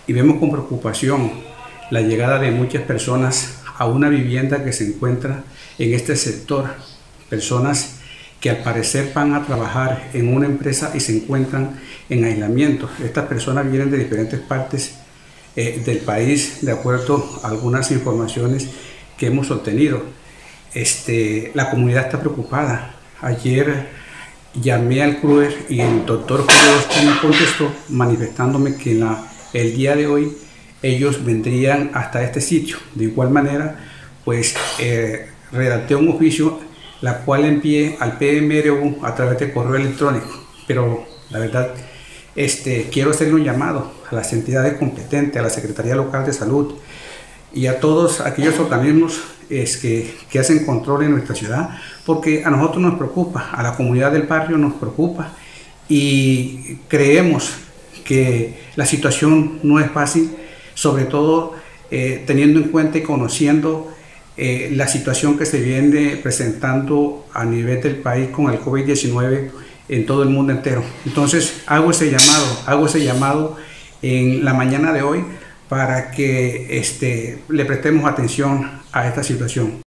y vemos con preocupación la llegada de muchas personas a una vivienda que se encuentra en este sector. Personas que al parecer van a trabajar en una empresa y se encuentran en aislamiento. Estas personas vienen de diferentes partes del país, de acuerdo a algunas informaciones que hemos obtenido. La comunidad está preocupada. Ayer llamé al CRUER y el doctor Julio me contestó manifestándome que el día de hoy ellos vendrían hasta este sitio. De igual manera, pues redacté un oficio la cual envié al PMRU a través de correo electrónico, pero la verdad quiero hacerle un llamado a las entidades competentes, a la Secretaría Local de Salud y a todos aquellos organismos que hacen control en nuestra ciudad, porque a nosotros nos preocupa, a la comunidad del barrio nos preocupa y creemos que la situación no es fácil, sobre todo teniendo en cuenta y conociendo la situación que se viene presentando a nivel del país con el COVID-19 en todo el mundo entero. Entonces hago ese llamado en la mañana de hoy para que le prestemos atención a esta situación.